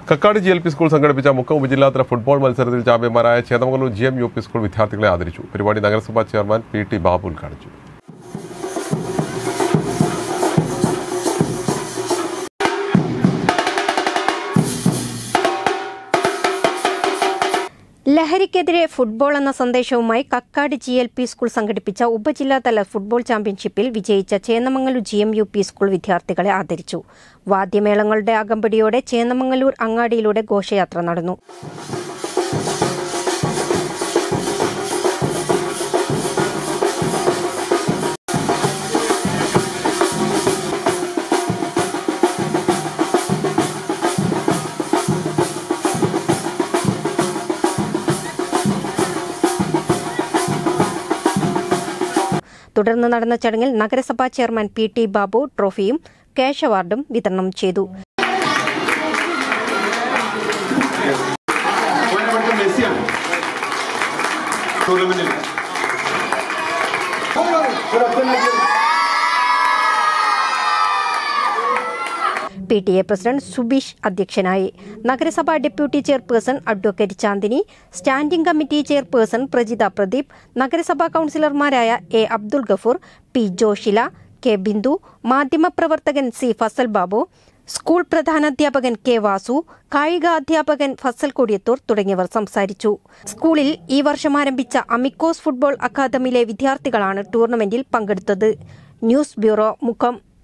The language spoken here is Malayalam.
കക്കാട് GLP സ്കൂൾ സംഘടിപ്പിച്ച മുക്കം ഉപജില്ലാതല ഫുട്ബോൾ മത്സരത്തിൽ ചാമ്പ്യന്മാരായ ചേന്ദമംഗലൂർ GM UP സ്കൂൾ വിദ്യാർത്ഥികളെ ആദരിച്ചു. പരിപാടി നഗരസഭാ ചെയർമാൻ PT ബാബു ഉദ്ഘാടിച്ചു. ലഹരിക്കെതിരെ ഫുട്ബോൾ എന്ന സന്ദേശവുമായി കക്കാട് GLP സ്കൂൾ സംഘടിപ്പിച്ച ഉപജില്ലാതല ഫുട്ബോൾ ചാമ്പ്യൻഷിപ്പിൽ വിജയിച്ച ചേന്ദമംഗലൂർ GM UP സ്കൂൾ വിദ്യാർത്ഥികളെ ആദരിച്ചു. വാദ്യമേളങ്ങളുടെ അകമ്പടിയോടെ ചേന്ദമംഗലൂർ അങ്ങാടിയിലൂടെ ഘോഷയാത്ര നടന്നു. തുടർന്ന് നടന്ന ചടങ്ങിൽ നഗരസഭാ ചെയർമാൻ PT ബാബു ട്രോഫിയും ക്യാഷ് അവാർഡും വിതരണം ചെയ്തു. PTA പ്രസിഡന്റ് സുബീഷ് അധ്യക്ഷനായി. നഗരസഭാ deputy chairperson advocate Chandini, standing committee chairperson Prajitha Pradeep, നഗരസഭാ കൌൺസിലർമാരായ A. Abdul Gafoor, P. Joshila, K. Bindu, മാധ്യമപ്രവർത്തകൻ C. ഫസൽ ബാബു, സ്കൂൾ പ്രധാനാധ്യാപകൻ K. വാസു, കായിക അധ്യാപകൻ ഫസൽ കൊടിയത്തൂർ തുടങ്ങിയവർ സംസാരിച്ചു. സ്കൂളിൽ ഈ വർഷം ആരംഭിച്ച അമിക്കോസ് ഫുട്ബോൾ അക്കാദമിയിലെ വിദ്യാർത്ഥികളാണ് ടൂർണമെന്റിൽ പങ്കെടുത്തത്. News bureau, Mukkam.